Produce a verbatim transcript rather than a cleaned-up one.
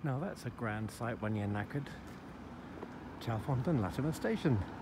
Now that's a grand sight when you're knackered. Chalfont Latimer station.